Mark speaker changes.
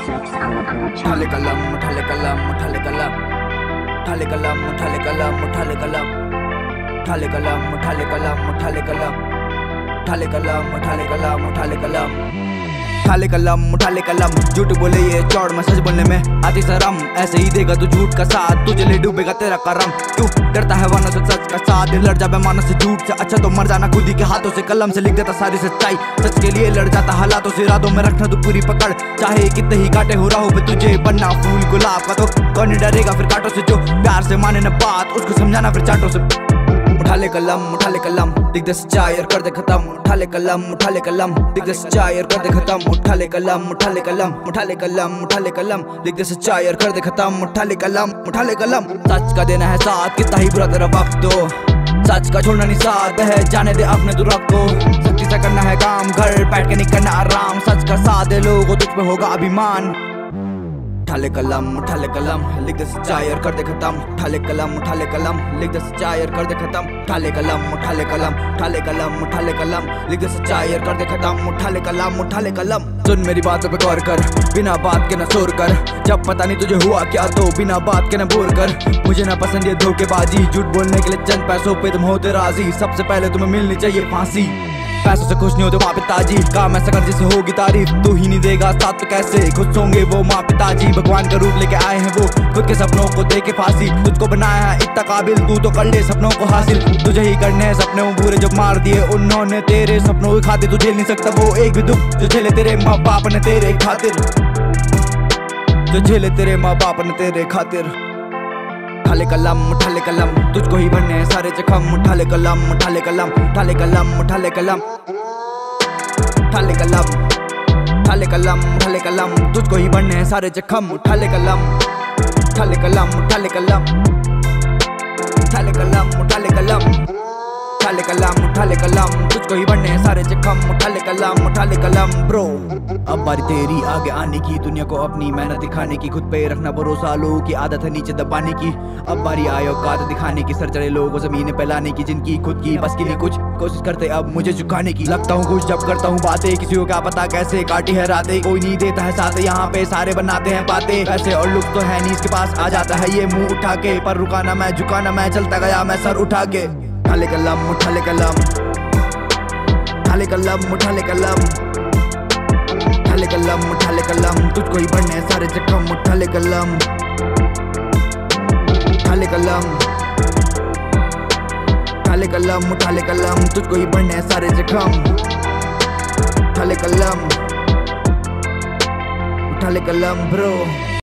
Speaker 1: उठा ले कलम, उठा ले कलम, उठा ले कलम, उठा ले कलम, उठा ले कलम, उठा ले कलम, उठा ले कलम, उठा ले कलम, उठा ले कलम, उठा ले कलम, उठा ले कलम, उठा ले कलम, उठा ले कलम, उठा ले कलम। झूठ बोले ये चौड़ में सच बोलने में आती शर्म, ऐसे ही देगा तू झूठ का साथ, तुझे ले डूबेगा तेरा करम। तू डरता है वरना से सच का साथ, लड़ जा बेमानों से झूठ से, अच्छा तो मर जाना खुद ही के हाथों से। कलम से लिख देता सारी सच्चाई, सच के लिए लड़ जाता हालातों से। इरादों में रखना तू पूरी पकड़, चाहे कितने ही कांटे हो राहों पे तुझे बनना फूल गुलाब का। तो कौन डरेगा फिर कांटों से, जो प्यार से माने न बात उसको समझाना फिर चांटों से। उठा ले कलम, उठा ले कलम, लिख दे सच्चाई और कर दे खत्म। उठा ले कलम, उठा ले कलम, लिख दे सच्चाई और कर दे खत्म। उठा ले कलम, उठा ले कलम, उठा ले कलम, उठा ले कलम, लिख दे सच्चाई और कर दे खत्म। उठा ले कलम, उठा ले कलम। सच का देना है साथ, कितना ही बुरा तेरा वक्त हो, सच का छोड़ना नहीं साथ है, जाने दे अपने तू रख को। सच्ची से करना है काम, घर बैठ के नहीं करना आराम, सच का साथ दे लोगों तुझ पे होगा अभिमान। उठा ले कलम, उठा ले कलम, लिख दे सच्चाई और कर दे खत्म। उठा ले कलम, उठा ले कलम, लिख दे सच्चाई और कर दे खत्म। उठा ले कलम, उठा ले कलम, उठा ले कलम, उठा ले कलम, लिख दे सच्चाई और कर दे खत्म। उठा ले कलम, उठा ले कलम। सुन मेरी बातों पे गौर कर, बिना बात के न शोर कर, जब पता नहीं तुझे हुआ क्या तो बिना बात के न बोर कर। मुझे ना पसंद ये धोखेबाजी, झूठ बोलने के लिए चंद पैसों पे तुम होते राजी, सबसे पहले तुम्हें मिलनी चाहिए फांसी। पैसों से खुश नहीं होते माँ पिताजी, काम ऐसा कर जिसे होगी तारीफ, तू ही नहीं देगा साथ तो कैसे खुश होंगे वो माँ पिताजी। भगवान का रूप लेके आए हैं वो, खुद के सपनों को दे के फांसी, तुझको बनाया है इतना काबिल, तू तो कर ले सपनों को हासिल। तुझे ही करने हैं सपने वो पूरे जो मार दिए उन्होंने तेरे सपनों के खातिर। तू झेल नहीं सकता वो एक भी दुख जो झेले तेरे माँ बाप ने तेरे खातिर, जो झेले तेरे माँ बाप ने तेरे खातिर। उठा ले कलम, उठा ले कलम, तुझको ही बनने हैं सारे जख्म। उठा ले कलम, उठा ले कलम, उठा ले कलम, उठा ले कलम, उठा ले कलम, उठा ले कलम, उठा ले कलम, तुझको ही बनने हैं सारे जख्म। उठा ले कलम, उठा ले कलम, उठा ले कलम, उठा ले कलम, उठा ले कलम, उठा ले कलम, उठा ले कलम, तुझको ही बनने हैं सारे जख्म। उठा ले कलम, उठा ले कलम ब्रो। अब बारी तेरी आगे आने की, दुनिया को अपनी मेहनत दिखाने की, खुद पे रखना भरोसा, लोगों की आदत है नीचे दबाने की। अब बारी आए औकात दिखाने की, सर चढ़े लोगों को जमीन पे लाने की, जिनकी खुद की बस की नहीं कुछ कोशिश करते अब मुझे झुकाने की। लगता हूँ कुछ जब करता हूँ बातें, किसी को क्या पता कैसे काटी है रातें, कोई नहीं देता है साथ, यहाँ पे सारे बनाते हैं बातें। पैसे और लुक तो है नहीं इसके पास, आ जाता है ये मुंह उठा के, पर रुकाना मैं झुकाना मैं, चलता गया मैं सर उठा के। उठा ले कलम, उठा ले कलम, उठा ले कलम, उठा ले कलम, उठा ले कलम, उठा ले कलम, तुझको ही बनने सारे जख्म। उठा ले कलम, उठा ले कलम, उठा ले कलम, उठा ले कलम, तुझको ही बनने सारे जख्म। उठा ले कलम, उठा ले कलम ब्रो।